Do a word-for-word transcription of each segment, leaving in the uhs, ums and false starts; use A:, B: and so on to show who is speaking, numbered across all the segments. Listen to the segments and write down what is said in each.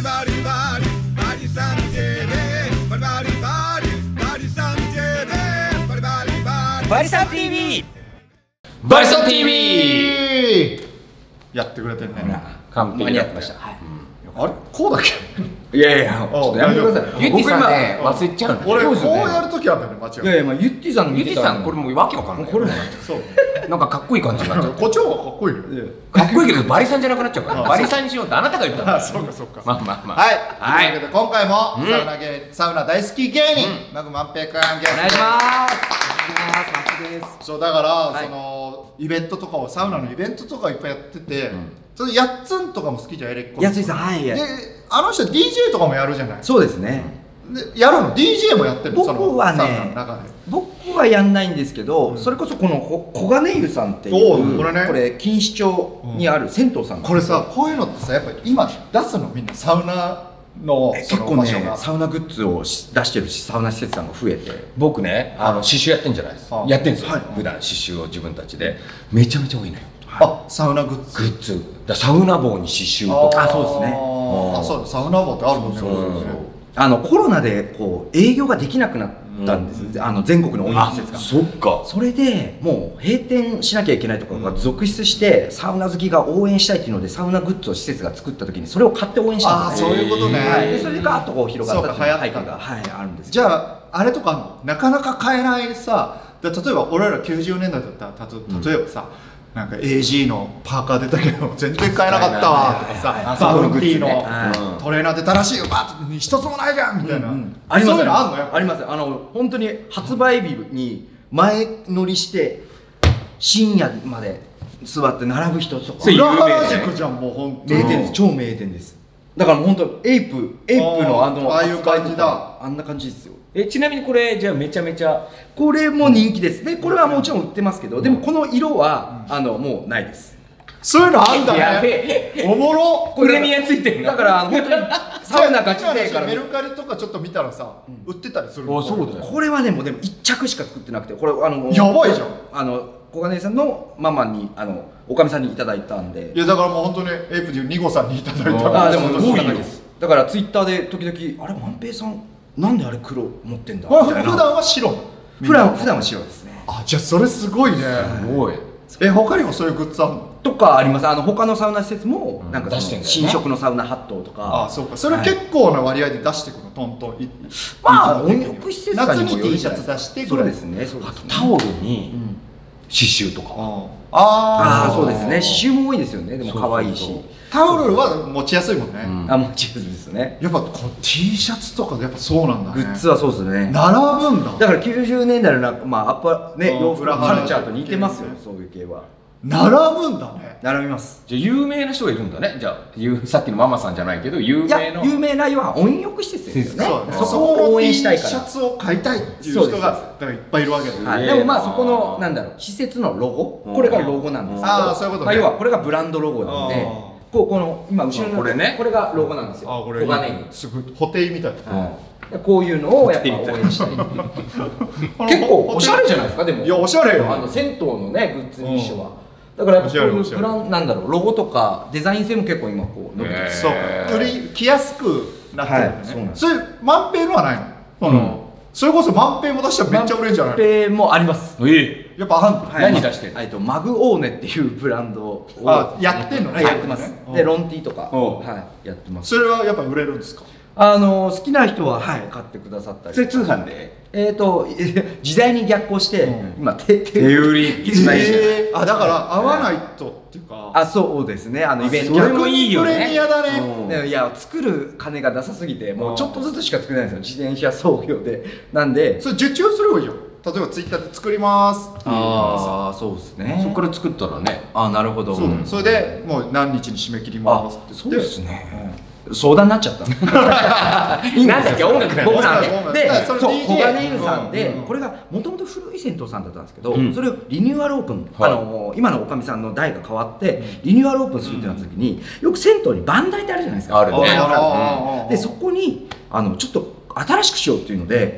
A: リバリバリバリさん ティーブイ バリバリバリバリさん ティーブイ バリバリバリ
B: バリさん ティーブイ
C: バリさん ティーブイ やってくれてるね。
B: 完璧にやってました。
C: あれこうだっけ？
B: いやいや、ちょっとやめてください。ゆってぃさんね、忘れちゃうんで。
C: 俺こうやるときあるんだよね、間違い。
D: いやいや、まあゆってぃさんの
B: ゆってぃさんこれもうわけわかんない。これ
C: そう。
B: なんかかっこいい感じになっちゃう。
C: こっちの方がかっこいいよ。
B: かっこいいけどバリさんじゃなくなっちゃうから。バリさんにしようってあなたが言ったんだ。
C: あ、そうかそうか。
B: まあまあまあ。
C: はい。
B: はい
C: というわけで今回もサウナ芸サウナ大好き芸人マグ万平くんゲスト。
D: お願いします
C: そうだからそのイベントとかをサウナのイベントとかいっぱいやってて、それやっつんとかも好きじゃんエレッコ。
D: やついさん、はい。
C: であの人 ディージェー とかもやるじゃない。
D: そうですね。
C: でやるの ディージェー もやってるの。
D: 僕はね
C: そのサウナの中で。
D: 僕はやんないんですけど、それこそこのこ黄金湯さんってい
C: お
D: う
C: うこれね
D: これ錦糸町にある銭湯さんなんですよ。
C: これさこういうのってさやっぱ今出すのみんなサウナのそ
D: 結構ね
C: の場所が。
D: サウナグッズをし出してるしサウナ施設さんが増えて、
B: 僕ね、あの刺繍やってんじゃないですか。やってんですよ。普段刺繍を自分たちでめちゃめちゃ多いのよ。
C: あ、サウナグッズ。
B: グッズ。だサウナ棒に刺繍とか。
D: あそうですね。
C: あ、そうだ、サウナ棒ってあるもんね。
D: あのコロナでこう営業ができなくなったんです、あの全国の温泉施設が。
B: そっか。
D: それでもう閉店しなきゃいけないところが続出して、サウナ好きが応援したいっていうのでサウナグッズを施設が作った時にそれを買って応援したんです。
C: あ、そういうことね。
D: はい、でそれでガーッとこう広がったっていう
C: そうか
D: 背景が、はい、あるんです。
C: じゃああれとかあんのなかなか買えないさ、例えば俺らきゅうじゅうねんだいだったらたと例えばさ、なんか エージー のパーカー出たけど全然買えなかったわとかさ、バウンティーのトレーナー出たらしいよ、バッと一つもないじゃんみたいな。
D: あります。
C: そういうのあんのよ。
D: あります。あの本当に発売日に前乗りして深夜まで座って並ぶ人とか。
C: 裏原宿じゃん、もう本当に
D: 名店です。超名店です。だからもう本当エイプエイプのあの
C: ああいう感じだ。
D: あんな感じですよ。
B: え、ちなみにこれじゃあめちゃめちゃ
D: これも人気ですね。これはもちろん売ってますけど、でもこの色はあのもうないです。
C: そういうのあんだ
B: やべ
C: ね。
B: え。
C: おもろ。
B: プレミアついてるの。
D: だからあの本当にサウナガチ勢から
C: メルカリとかちょっと見たらさ、売ってたりする。
B: あ、そうだよ。
D: これはねもうでも一着しか作ってなくて、これあの
C: やばいじゃん。
D: あの小金井さんのママにあのおかみさんにいただいたんで。
C: いやだからもう本当にエイプでいうニゴさんにいただいた。
D: あでも
C: すごいよ
D: そうなんで。す。だからツイッターで時々あれ万平さんなんであれ黒持ってんだ。
C: 普段は白。
D: 普段普段は白ですね。
C: あ、じゃあそれすごいね。
B: すごい。
C: え、他にもそういうグッズあるの？
D: とかあります。あの他のサウナ施設もなんかその
B: 出してんだよね
D: 新色のサウナハットとか。
C: あ、そうか。それ結構な割合で出してくの、トントン。
D: まあ温浴施設さ
C: 夏
D: んにも
C: に
D: よる
C: T シャ
D: じゃないですか。
C: ツ出して、
D: そうですね。そうですね。
B: タオルに刺繍とか。
C: あ
D: ああ
C: あ、
D: そうですね。刺繍も多いですよね。でも可愛いし。
C: タオルは持ちやすいもんね。
D: あもちろんですね。
C: やっぱこう T シャツとかやっぱそうなんだね。
D: グッズはそうですね。
C: 並ぶんだ。
D: だからきゅうじゅうねんだいのなんかまあアッパーね
C: うん
D: 洋服のカルチャーと似てますよ
C: 裏腹
D: そういう系は。
C: 並ぶんだね。
D: 並びます。
B: じゃあ有名な人がいるんだね。じゃあゆさっきのママさんじゃないけど有
D: いや
B: 名の。
D: 有名な要は温浴施設ですよね。
C: そうだね。
D: そこを応援したいか
C: T シャ
D: ら。
C: ツを買いたいっていう
D: そうです
C: 人がだからいっぱいいるわけだよね。
D: はい、でもまあそこのなんだろう施設のロゴ、これがロゴなんですけど、
C: あーそういうことね
D: まあ要はこれがブランドロゴなんで、
C: あ
D: こうこの今後ろの
B: これね
D: これがロゴなんですよ。
C: あ、これ
D: 黄金に。
C: すごい補填みたいな。
D: でこういうのをやっぱ応援したい。結構おしゃれじゃないですかでも。
C: いやおしゃれよ。
D: あの銭湯のねグッズに一緒は。だからやっぱこういうブランなんだろうロゴとかデザイン性も結構今こう伸びてる。
C: そうか。より着やすくなってるよね。
D: はいそうなんです
C: それ万平のはないの？あのそれこそ万平も出したらめっちゃ売れるんじゃない？
D: ペもあります。
B: え
C: やっぱあんの？
D: はい
B: 何出してるの
D: えっとマグオーネっていうブランドを
C: あ、やってんのね。
D: はいやってます。
C: うん
D: でロンティーとか
B: お
D: はいやってます。
C: それはやっぱ売れるんですか？
D: あの好きな人ははい買ってくださったり。
B: それ通販で
D: えっと時代に逆行して
C: うん
D: 今手
B: 手売り一枚
C: えーあ、だから合わないとっていうか。
D: あそうですねあのイベント
B: それもいいよね
C: プレミアだね。
B: うん
D: でいや作る金がなさすぎてもうちょっとずつしか作れないんですよ自転車操業でなんで。
C: それ受注すればいいじゃん。例えばツイッターで作りますっていうのさ。
D: ああそうですね。
B: そこから作ったらね。
D: あなるほど。
C: そうだよ。それでもう何日に締め切りますって言って。
D: そうですね。相談になっちゃったいいんですよ
B: なんだっけ音楽だよ
D: 僕なん
C: 音楽
D: でで
C: それ
D: そう
C: ディージェー
D: 小金湯さんで
C: うん
D: これがもともと古い銭湯さんだったんですけど
B: うん
D: それをリニューアルオープン
B: はい
D: あの今のおかみさんの代が変わってリニューアルオープンするってなった時によく銭湯に番台ってあるじゃないですか
B: あるね
C: ああ
D: でそこにあのちょっと新しくしようっていうので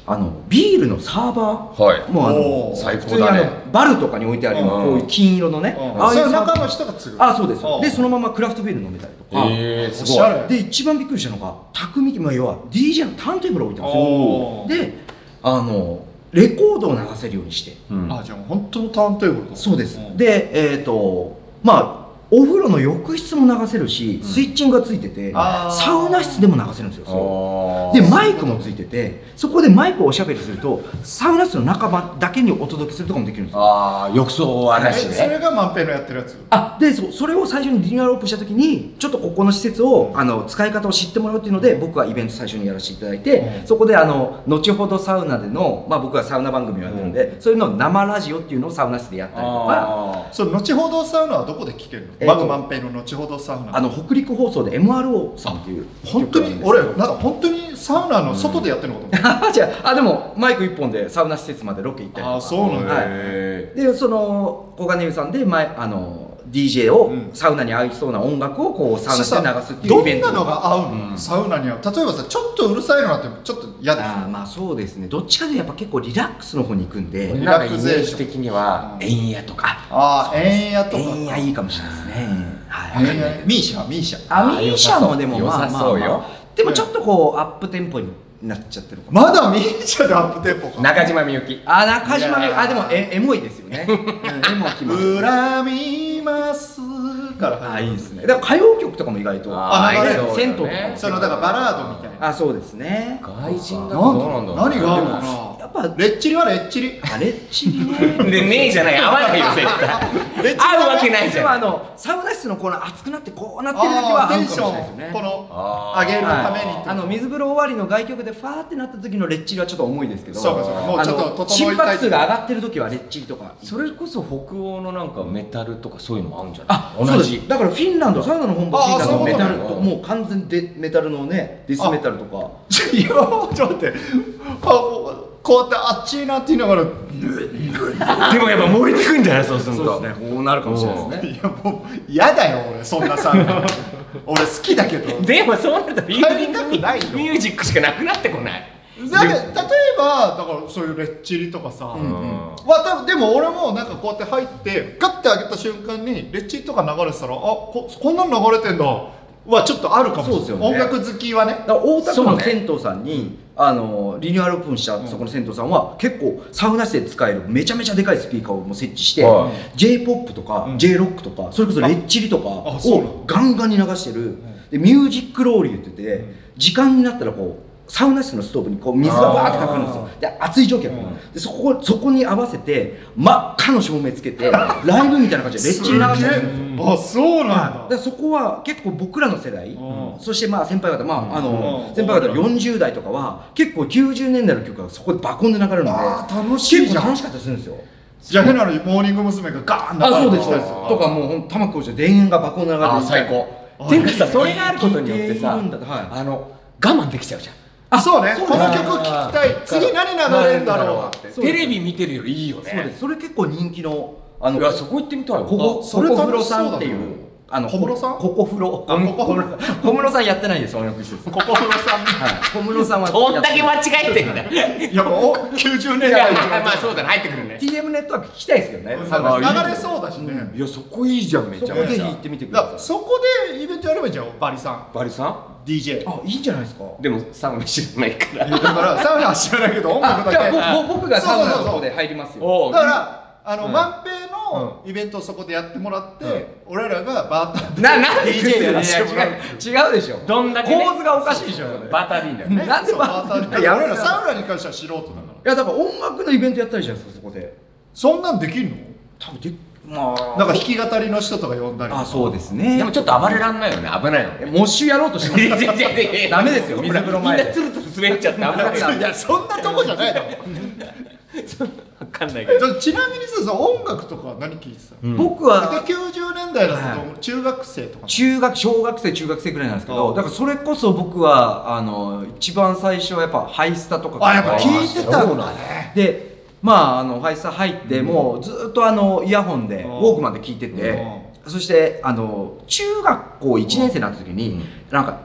D: あのビールのサーバー、
B: はい、
D: もうあの
C: おー
B: 最
D: 普通にあ
B: 高だね。
D: のバルとかに置いてあるような
B: うん
D: こういう金色のね、
C: ああいう中の人が継ぐ。
D: あそうです
C: あ
D: でそのままクラフトビール飲めたりとか、
B: えー、すごい。
C: おしゃれ。
D: で一番びっくりしたのが匠、まあ、要は ディージェー のターンテーブルを置いたんです
C: おー
D: よ。であのレコードを流せるようにして
B: うん
C: あじゃあもう本当のターンテーブルだ。
D: そうです、
C: ん
D: でえっ、とまあお風呂の浴室も流せるし、スイッチングがついてて、
C: あー
D: サウナ室でも流せるんですよ。
B: あー
D: でマイクもついてて、そこでマイクをおしゃべりするとサウナ室の中場だけにお届けするとかもできるんですよ。
B: あー、浴槽はなし
C: えそれ
B: ね。
C: が万平のやってるやつ。
D: あでそそれを最初にリニューアルオープンした時にちょっとここの施設をあの使い方を知ってもらうっていうので僕はイベント最初にやらせていただいて、
C: うん
D: そこであの後ほどサウナでの、まあ、僕はサウナ番組をやってるんで、そういうのを生ラジオっていうのをサウナ室でやったりとか。
B: あ
C: その後ほどサウナはどこで聞けるの？
D: えーと
C: マグ万平の後ほどサウナ。
D: あの北陸放送で エムアールオー さんっていう
C: 本当に俺なんか本当にサウナの外でやってるのかと思った。
D: あじゃああでもマイク一本でサウナ施設までロケ行ったりとか。
C: あそうなんだ。
D: はい
B: へ
D: でその小金湯さんで前あの ディージェー を、
C: うん
D: サウナに合いそうな音楽をこうサウナ室で流すっていう
C: ど
D: イベント
C: んなのが合うの、
B: うん
C: サウナには。例えばさちょっとうるさいのなんてちょっと嫌でしょ。
D: あーまあそうですねどっちかというとやっぱ結構リラックスの方に行くんで
B: ーなんかイメージ的には円屋とか。
C: ああ円屋とか。
D: 円谷いいかもしれないですね、はい
C: 円屋ミーシャミーシャ。
D: あミーシャもでも
B: 良さ
D: まあまあ、
B: そうよ
D: まあ、でもちょっとこうアップテンポになっちゃってるかも
C: まだミーシャでアップテンポか。
B: 中島みゆき。
D: あ中島みゆ
C: いやー
D: あでもえエモいですよね、うん、エモきます
C: 恨みますから
D: あ
C: 始まる。
D: いいですねだから歌謡曲とかも意外と
C: あ流れる
D: 銭湯とかも
C: そのだからバラードみたいな。
D: あそうですね
B: 外人だ
C: なん
B: とどうなんだろう。
C: 何が出るか
D: やっぱ
C: な。レッチリはレッチリ。
D: あれっちにね
B: でねえじゃない、合わないよ絶対。
C: レッチリ
B: 合うわけないじ
D: でもあ
B: ゃん。
D: のサウナ室のこの熱くなってこうなってる時は合うかもし
C: あーテンシ
D: れないですよね
C: ョンこの
B: あー
C: 上げるためにって。
D: あの水風呂終わりの外局でファーってなった時のレッチリはちょっと重いですけど
C: そうかそうかもうちょっと
D: あの
C: 整いたい
D: 心拍数が上がってる時はレッチリとか
B: それこそ北欧のなんかメタルとかそういうのも合うんじゃない？
D: あそうですだからフィンランドサウナの本場フィンランドのメタルと
B: あーそういうことね
D: もう完全デメタルのねデスメタルとか
C: いやちょっと待ってあこうこうやってあっちいなって言いながら
B: でもやっぱ燃えてくんじゃないそうすると。
D: そうですねこうなるかもしれないですね
C: いやもう嫌だよ俺そんなさ俺好きだけど
B: でもそうなるとミュージ
C: 入りたくないよ
B: ミュージックしかなくなってこない。
C: だけど例えばだからそういうレッチリとかさ、
B: うん
C: まあ、多分でも俺もなんかこうやって入ってガッて上げた瞬間にレッチリとか流れてたらあここんなの流れてんだはちょっとあるかもしれない。
D: そうですよね
C: 音楽好きはね。
D: だから大田区
B: そうね
D: の銭湯さんに、あのリニューアルオープンしたそこの銭湯さんは結構サウナ室で使えるめちゃめちゃでかいスピーカーをもう設置して、
B: は
D: ジェイポップ とか、
C: うん
D: ジェイロック とかそれこそレッチリとか
C: あそうなの
D: をガンガンに流してる、でミュージックローリーって言ってて、時間になったらこうサウナ室のストーブにこう水がバーってかかるんですよ。で熱い蒸気が、でそこそこに合わせて真っ赤の照明つけてライブみたいな感じでレッチリ流してるんですよ。
C: あそうなんだ、
D: だからそこは結構僕らの世代、
C: うん
D: そしてまあ先輩方、まああの
C: うん
D: 先輩方のよんじゅう代とかは結構きゅうじゅうねんだいの曲がそこでバコンで流れるので
C: あー楽しいじゃん
D: 結構楽しかったりするんですよ。
C: じゃあ変なのにモーニング娘。がガーン
D: あそうですそう
C: 流れてきたり
D: ですとかもうほんと玉置浩二で田園がバコンで流れて
B: あー最高。っていうかさ、それがあることによってさ、
D: 聞いているんだとはい
B: あの我慢できちゃうじゃん。
C: あそうね
D: そうです
C: この曲聴きたい次何流れるんだろうって
D: そうです
B: テレビ見てるよりいいよね。
D: そうですそれ結構人気のあの
B: いやそこ行ってみたいよ。
D: ここ
C: あそれ
D: ココフロ
C: 楽しそうだな
D: さんっていうあの
C: 小室さん
D: ココフロ
C: あココフロ
D: 小室さんやってないです音楽施設。
C: ココフロさん
D: はい小室さんは
B: どんだけ間
D: やってない
B: 違えてんだよ。
C: いやもうきゅうじゅうねん
B: いや
C: だい
B: まあそうだね、入ってくるね。
D: ティーエム ネットワーク聞きたいですけどね。サウナ
C: 流れそうだしね、
B: いやそこいいじゃん、めちゃめちゃ。
D: そこぜひ行ってみてく
C: だか
D: ださい。
C: らそこでイベントやればいいじゃんバリさん
B: バリさん
C: ディージェー
D: あ、いいんじゃないですか。
B: でもサウナ知らないから。
C: だからサウナは知らないけど音
D: あ、じ
C: 楽だけ
D: ゃあぼぼ僕がサウナの
C: そうそうそう
D: 方で入りますよ。
B: おう
C: だからあの、
B: うん
C: 万平のイベントをそこでやってもらって、俺らがバーッと
B: な、なんで
C: ディージェー やらせてもらう
D: 違うでしょ。
B: どんだけね
D: 構図がおかしいでしょ。
B: バターでいいんだよね。
D: なんで
C: そう
D: バーッと
C: バーッと
D: やめろ
C: 俺らサウナに関しては素人だから
D: いやだから音楽のイベントやったりじゃないですかそこで。
C: そんなんできんの
D: 多分でまあ
C: なんか弾き語りの人とか呼んだりとか
D: あそうですね。
B: でもちょっと暴れらんないよね、危ないよね。
D: えモッシュやろうとしますか。ダメですよ水風呂前で。
B: みんなツルツル滑っちゃって危ないよ。
C: いやそんなとこじゃないだろ
B: わかんないけど。
C: じゃあちなみにさ音楽とか何聴いてたの、
D: 僕は
C: できゅうじゅうねんだいだと
D: は
C: 中学生とか
D: 中学小学生中学生ぐらいなんですけど、
C: ああ
D: だからそれこそ僕はあの一番最初はやっぱハイスタとか
C: あやっぱ聞いてたんだ
B: ね。
C: ね
D: でまああのハイスタ入ってもうずっとあのイヤホンでウ
C: うん
D: ォークマンで聞いてて、そしてあの中学校いちねん生になった時に、なんか英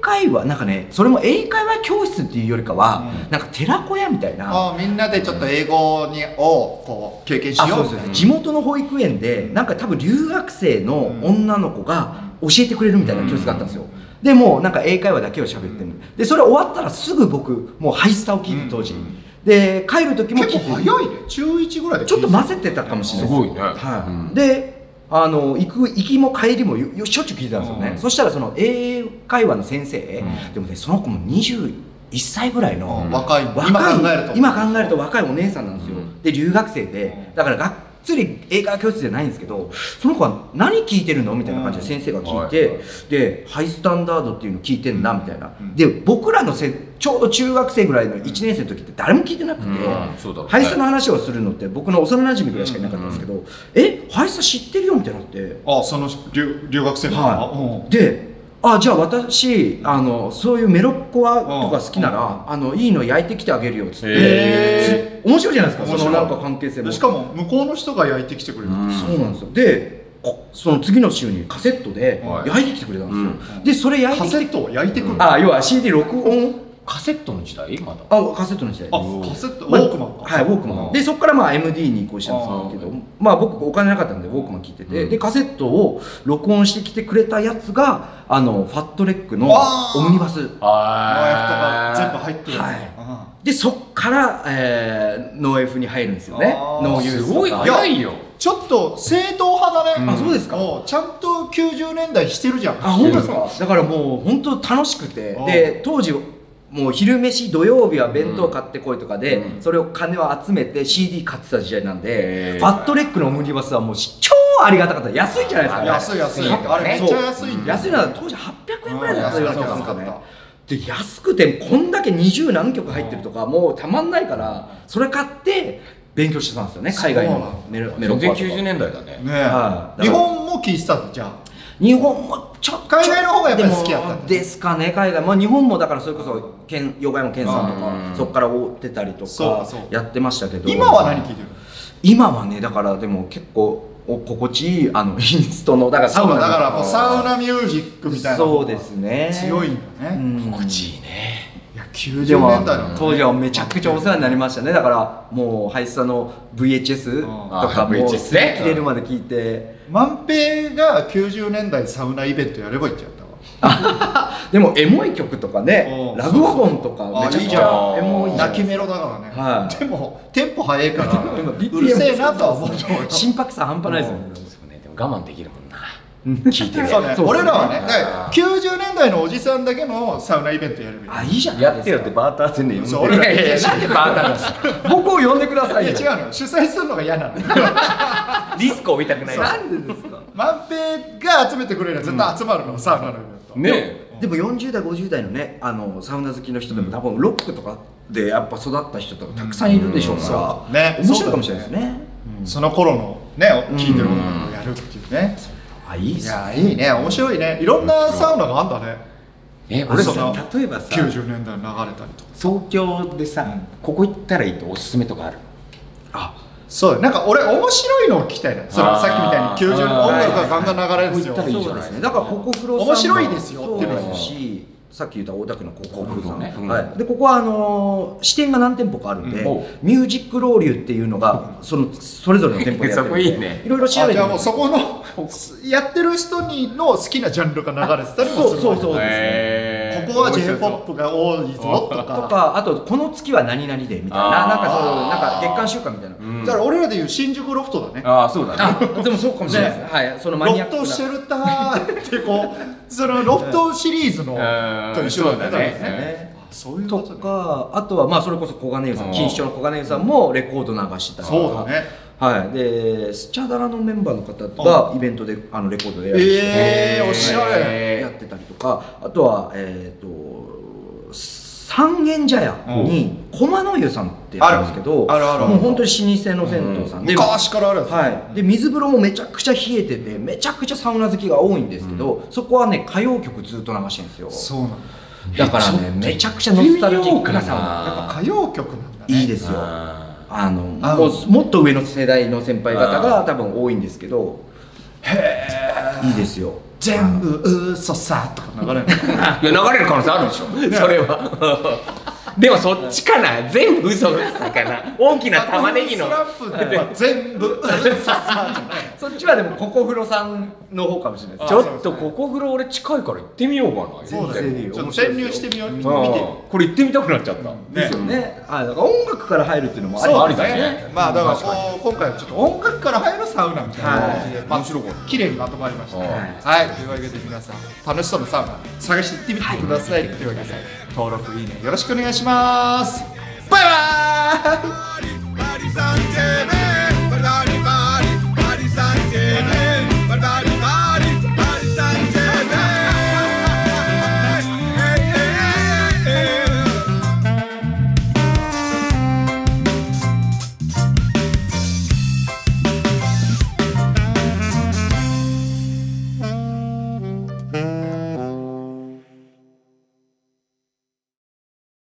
D: 会話なんかね、それも英会話教室っていうよりかは、うん、なんか寺子屋みたいな、
C: あみんなでちょっと英語にをこう経験しよう。
D: そうですね、地元の保育園でなんか多分留学生の女の子が教えてくれるみたいな教室があったんですよ。でもうなんか英会話だけを喋ってる。でそれ終わったらすぐ僕もうハイスタを聞いて当時、で帰る時も聞いて、
C: 結構早いね。中いちぐらいで
D: ちょっと混ぜてたかもしれないです。
B: すごいね。
D: はい、
B: うん、
D: であの行く行きも帰りもよよしょっちゅう聞いてたんですよね。うん、そしたらその英会話の先生、うん、でもねその子もにじゅういっさいぐらいの、
C: うん、若い
D: 若い
C: 今考えると
D: 今考えると若いお姉さんなんですよ。うん、で留学生でだからがっつり英会話教室じゃないんですけど、その子は何聞いてるのみたいな感じで先生が聞いて、うん、でハイスタンダードっていうの聞いてんだみたいな、うん、で僕らのせちょうど中学生ぐらいのいちねん生の時って誰も聞いてなくて、うん、ハイスタの話をするのって僕の幼馴染ぐらいしかいなかったんですけど、うん、えハイスタ知ってるよみたいになって、
C: あその 留, 留学生の子が、
D: はい、であじゃあ私あのそういうメロッコアとか好きなら、あのいいの焼いてきてあげるよっつって、面白いじゃないですか、そのなんか関係性も。
C: しかも向こうの人が焼いてきてくれる。
D: そうなんですよ。でその次の週にカセットで焼いてきてくれたんですよ。うん、でそれ焼いてきて、
C: カセットを焼いてくる。
D: あ要は シーディー 録音。
B: カセットの時代まだ。
D: あカセットの時代です。
C: あカセット、まあ、ウォークマンか。
D: はいウォークマン。でそこからまあ エムディー に移行したんですけど、まあ僕お金なかったんでウォークマン聞いてて、うん、でカセットを録音してきてくれたやつがあのファットレックのオムニバス。
C: ああ全部入ってるやつ。はい
D: でそっから、えー、ノーエフに入るんですよね。ノーユース。
B: すごい早いよ。
C: ちょっと正統派だね。
D: うん、あそうですか。
C: ちゃんときゅうじゅうねんだいしてるじゃん。
D: あ本当ですか。だからもう本当楽しくて、で当時もう昼飯土曜日は弁当買ってこいとかで、うん、それを金を集めて シーディー 買ってた時代なんで、ファットレックのオムニバスはもう超ありがたかった。安いじゃないですか。
C: 安い安い。あれめっちゃ安いんだ。
D: 安いのは当時はっぴゃくえんぐらいだったような気がするんですよね。で安くてこんだけにじゅうなんきょく入ってるとかもうたまんないから、それ買って勉強してたんですよね。海外のメロメロコアとか。全然きゅうじゅうねんだいだね。
C: ねはい、日本も聞いてたのじゃあ。
D: 日本もちょっと
C: 海外の方がやっぱり好きだったん
D: ですかね。海外、まあ、日本もだからそれこそ横山健さんとかそこから追ってたりとかやってましたけど、
C: 今は何聞いてるの？
D: 今はねだからでも結構心地いいあのインストのだから
C: サウナだからもうサウナミュージックみたいな
D: そうですね
C: 強いんだね、
D: うん、
B: 心地いいね。
C: いやきゅうじゅうねんだいの、ね、
D: 当時はめちゃくちゃお世話になりましたね。だからもうハイスタの ブイエイチエス とかもうすり切れるまで聞いて、
C: 万平がきゅうじゅうねんだいサウナイベントやればいいんちゃった
D: わでもエモい曲とかね、ラブワゴンとかめちゃくちゃエモい
C: 泣きメロだからね、はい、でもテンポ速いからう
D: る
C: せえなとは思う。
D: 心拍数半端ないですよね。
B: でも我慢できるもんな。聞いてる
C: そうね、俺らはねきゅうじゅうねんだいのおじさんだけのサウナイベントやるみたいな。
D: あいいじゃん
B: やってよってバーター全然呼んでる。
C: 俺らいやいや
B: なんでバーターなんですか。
D: 僕を呼んでくださいよ。
C: いや違うの主催するのが嫌なんだよ
B: リスクを負いたくない。
D: なんでですか。
C: 万平が集めてくれるのは絶対集まるから、サウナのイベント
B: ね。
D: でもよんじゅうだいごじゅうだいのねあのサウナ好きの人でも多分ロックとかでやっぱ育った人とかたくさんいるでしょうから、ね、面白いかもしれないですね。
C: その頃のね聴いてる音楽をやるっていうね。
D: あいいっすね。
C: いやいいね、面白いね。いろんなサウナがあんだね。
B: え俺さ例えばさ
C: きゅうじゅうねんだい流れたりとか
B: 東京でさここ行ったらいいとおすすめとかある？
C: あそうなんか俺面白いのを聞きたいな。そのさっきみたいにきゅうじゅうねん音楽がガンガン流れるんですよ。
D: そうですね。だからここフロさん
C: 面白いですよ
D: っていうのし、さっき言った大田区のここフロさん、はい。でここはあの支店が何店舗かあるんで、ミュージックロウリュっていうのがそのそれぞれの店舗でやってるんで、いろいろ調べて。
C: じゃあもうそこのやってる人にの好きなジャンルが流れてたりもする。
D: そうそうそうですね。
C: ここは ジェイポップ が多いぞとか
D: とか、あとこの月は何々でみたいな、なんかそうなんか月間週間みたいな。
C: だから俺らでいう新宿ロフトだね。
B: ああそうだね。
D: でもそうかもしれないです。はい、そのマニアックな
C: ロフトシェルターってこうそのロフトシリーズのと一緒だね。そういうことか。
D: あとはまあそれこそ小金湯さん、錦糸町の小金湯さんもレコード流してたりとか。
C: そうだね。
D: はい、でスチャダラのメンバーの方がイベントであのレコードでやって
C: えー、おしゃれ
D: やってたりとか、あとはえっと三軒茶屋に駒の湯さんってあるんですけど、
C: あるある
D: もう本当に老舗の銭湯さんで、
C: 昔からあるんです。
D: はい、で水風呂もめちゃくちゃ冷えててめちゃくちゃサウナ好きが多いんですけど、そこはね歌謡曲ずっと流してるんですよ。
C: そうなんだ。
D: だからねめちゃくちゃノスタルジックなサウナ。
C: やっぱ歌謡曲なんだね。
D: いいですよ。あのもうもっと上の世代の先輩方が多分多いんですけど、へえいいですよ。
C: 全部嘘さとか流れるの
B: いや流れる可能性あるでしょそれはでもそっちかな全部嘘さかな大きな玉ねぎの
C: スラップってやっぱ全部嘘さ
D: そっちはでもココフロさんの方かもしれないです。
B: ちょっとここぐらい俺近いから行ってみようかな
C: そうだよ
D: 全然いいよ
C: ちょっと潜入してみよう見て
B: うん
C: よ
B: これ行ってみたくなっちゃった
D: ですよね。あ、だから音楽から入るっていうのもあり
C: そう
B: ありだね
C: ねまあだから
B: 確かに
C: こう今回はちょっと音楽から入るサウナみたいな感じでまあ
B: 面白かった
C: 綺麗にまとまりましたね
B: はい
C: はいというわけで皆さん楽しそうなサウナ探して行ってみてくださいというわけで登録いいねよろしくお願いしますバイバーイ
A: バリさんてべ